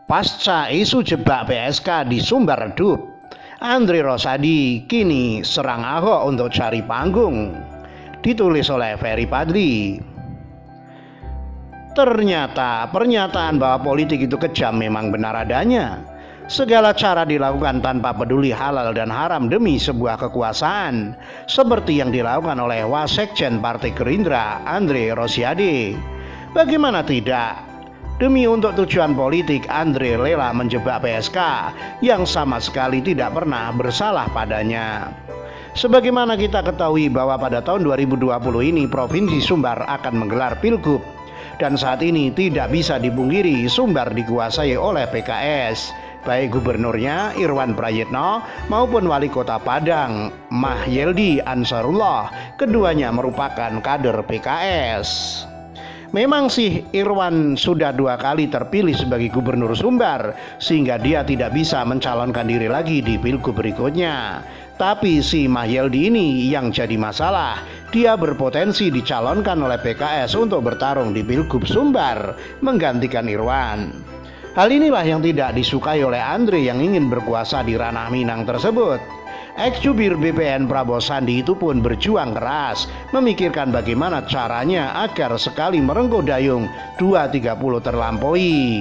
Pasca isu jebak PSK di Sumber redup, Andre Rosadi kini serang Ahok untuk cari panggung. Ditulis oleh Ferry Padli. Ternyata pernyataan bahwa politik itu kejam memang benar adanya. Segala cara dilakukan tanpa peduli halal dan haram demi sebuah kekuasaan, seperti yang dilakukan oleh Wasekjen Partai Gerindra Andre Rosiade. Bagaimana tidak? Demi untuk tujuan politik, Andre rela menjebak PSK yang sama sekali tidak pernah bersalah padanya. Sebagaimana kita ketahui bahwa pada tahun 2020 ini Provinsi Sumbar akan menggelar Pilgub, dan saat ini tidak bisa dipungkiri Sumbar dikuasai oleh PKS, baik gubernurnya Irwan Prayitno maupun wali kota Padang Mahyeldi Ansarullah, keduanya merupakan kader PKS. Memang sih Irwan sudah 2 kali terpilih sebagai gubernur Sumbar, sehingga dia tidak bisa mencalonkan diri lagi di Pilgub berikutnya. Tapi si Mahyeldi ini yang jadi masalah. Dia berpotensi dicalonkan oleh PKS untuk bertarung di Pilgub Sumbar menggantikan Irwan. Hal inilah yang tidak disukai oleh Andre yang ingin berkuasa di ranah Minang tersebut. Ex-jubir BPN Prabowo Sandi itu pun berjuang keras memikirkan bagaimana caranya agar sekali merengkuh dayung 230 terlampaui.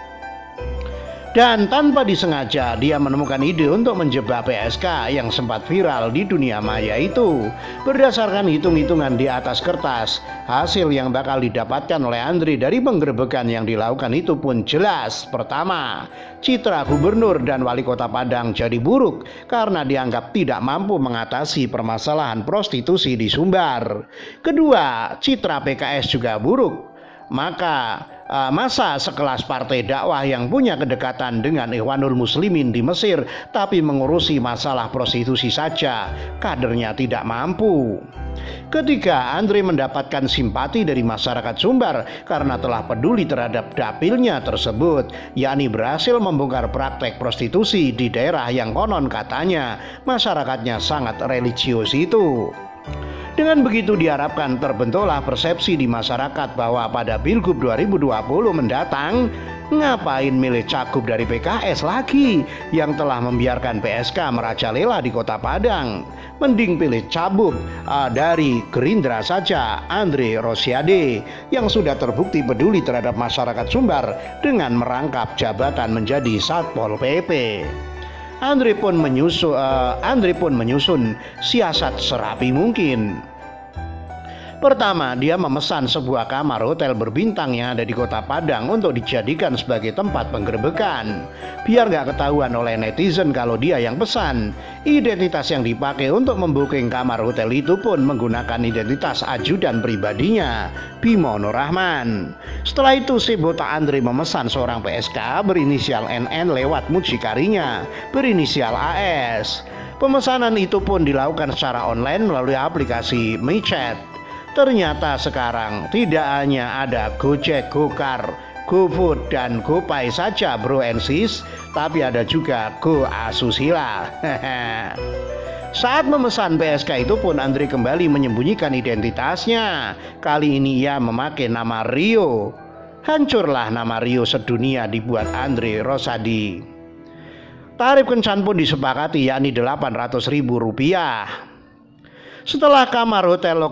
Dan tanpa disengaja dia menemukan ide untuk menjebak PSK yang sempat viral di dunia maya itu. Berdasarkan hitung-hitungan di atas kertas, hasil yang bakal didapatkan oleh Andre dari penggerebekan yang dilakukan itu pun jelas. Pertama, citra gubernur dan wali kota Padang jadi buruk karena dianggap tidak mampu mengatasi permasalahan prostitusi di Sumbar. Kedua, citra PKS juga buruk. Masa sekelas partai dakwah yang punya kedekatan dengan Ikhwanul Muslimin di Mesir tapi mengurusi masalah prostitusi saja, kadernya tidak mampu. Ketiga, Andre mendapatkan simpati dari masyarakat Sumbar karena telah peduli terhadap dapilnya tersebut, yakni berhasil membongkar praktek prostitusi di daerah yang konon katanya masyarakatnya sangat religius itu. Dengan begitu diharapkan terbentuklah persepsi di masyarakat bahwa pada Pilgub 2020 mendatang, ngapain milih cagup dari PKS lagi yang telah membiarkan PSK merajalela di kota Padang. Mending pilih cabub dari Gerindra saja, Andre Rosiade, yang sudah terbukti peduli terhadap masyarakat Sumbar dengan merangkap jabatan menjadi Satpol PP. Andre pun menyusun siasat serapi mungkin. Pertama, dia memesan sebuah kamar hotel berbintang yang ada di kota Padang untuk dijadikan sebagai tempat penggerebekan. Biar gak ketahuan oleh netizen kalau dia yang pesan. Identitas yang dipakai untuk membooking kamar hotel itu pun menggunakan identitas ajudan pribadinya, Bimo Nur Rahman. Setelah itu si botak Andre memesan seorang PSK berinisial NN lewat mucikarinya berinisial AS. Pemesanan itu pun dilakukan secara online melalui aplikasi MiChat. Ternyata sekarang tidak hanya ada Gojek, Gokar, GoFood dan GoPay saja bro and sis, tapi ada juga Go Asusila. Saat memesan PSK itu pun Andre kembali menyembunyikan identitasnya. Kali ini ia memakai nama Rio. Hancurlah nama Rio sedunia dibuat Andre Rosadi. Tarif kencan pun disepakati, yakni Rp800.000. Setelah kamar hotel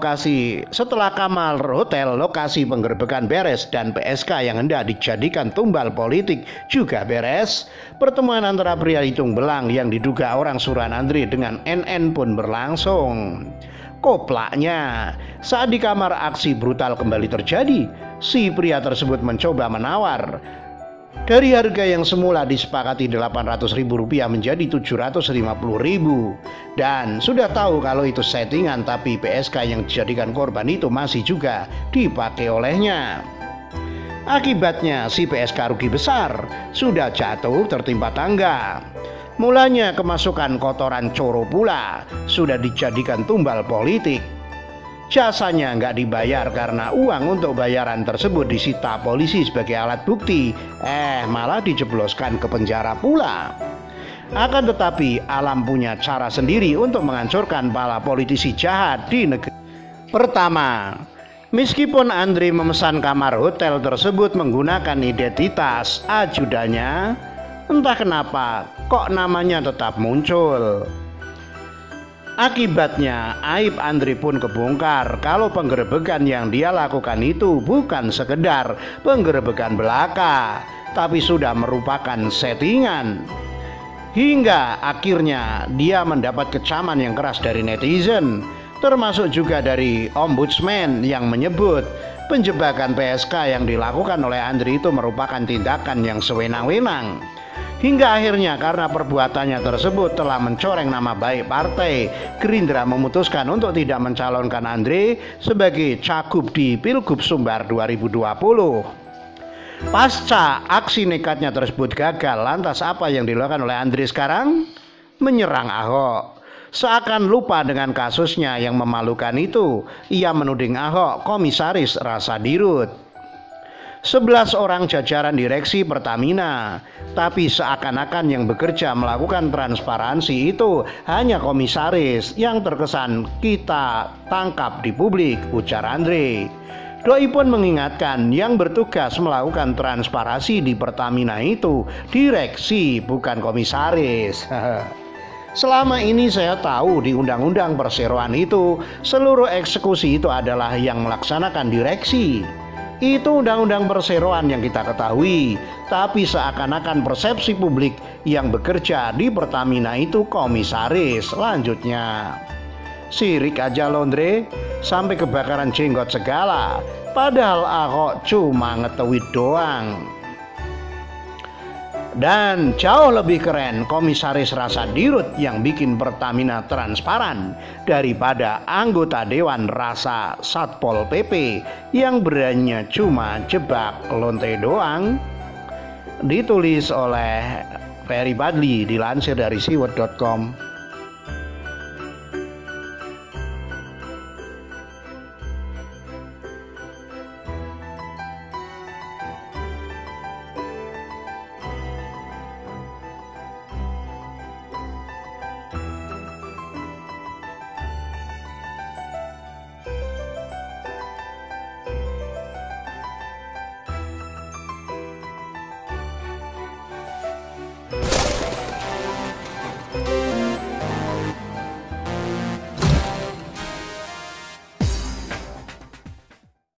lokasi penggerebekan beres dan PSK yang hendak dijadikan tumbal politik juga beres, pertemuan antara pria hitung belang yang diduga orang suruhan Andre dengan NN pun berlangsung. Koplaknya, saat di kamar aksi brutal kembali terjadi, si pria tersebut mencoba menawar. Dari harga yang semula disepakati Rp800.000 menjadi Rp750.000. Dan sudah tahu kalau itu settingan, tapi PSK yang dijadikan korban itu masih juga dipakai olehnya. Akibatnya si PSK rugi besar, sudah jatuh tertimpa tangga. Mulanya kemasukan kotoran coro pula, sudah dijadikan tumbal politik. Jasanya nggak dibayar karena uang untuk bayaran tersebut disita polisi sebagai alat bukti, malah dijebloskan ke penjara pula. Akan tetapi alam punya cara sendiri untuk menghancurkan para politisi jahat di negeri. Pertama, Meskipun Andri memesan kamar hotel tersebut menggunakan identitas ajudannya, entah kenapa kok namanya tetap muncul. Akibatnya aib Andri pun kebongkar kalau penggerebekan yang dia lakukan itu bukan sekedar penggerebekan belaka, tapi sudah merupakan settingan. Hingga akhirnya dia mendapat kecaman yang keras dari netizen, termasuk juga dari ombudsman yang menyebut penjebakan PSK yang dilakukan oleh Andri itu merupakan tindakan yang sewenang-wenang. Hingga akhirnya karena perbuatannya tersebut telah mencoreng nama baik partai, Gerindra memutuskan untuk tidak mencalonkan Andri sebagai cagup di Pilgub Sumbar 2020. Pasca aksi nekatnya tersebut gagal, lantas apa yang dilakukan oleh Andri sekarang? Menyerang Ahok. Seakan lupa dengan kasusnya yang memalukan itu, ia menuding Ahok komisaris rasa dirut. 11 orang jajaran direksi Pertamina, tapi seakan-akan yang bekerja melakukan transparansi itu hanya komisaris yang terkesan kita tangkap di publik, ujar Andri. Doi pun mengingatkan yang bertugas melakukan transparansi di Pertamina itu direksi, bukan komisaris. Selama ini saya tahu di Undang-Undang Perseroan itu seluruh eksekusi itu adalah yang melaksanakan direksi. Itu Undang-Undang Perseroan yang kita ketahui, tapi seakan-akan persepsi publik yang bekerja di Pertamina itu komisaris. Lanjutnya, sirik aja Londre, sampai kebakaran jenggot segala, padahal Ahok cuma ngetweet doang. Dan jauh lebih keren komisaris rasa dirut yang bikin Pertamina transparan daripada anggota dewan rasa Satpol PP yang beraninya cuma jebak lonte doang. Ditulis oleh Ferry Badli, dilansir dari siwet.com.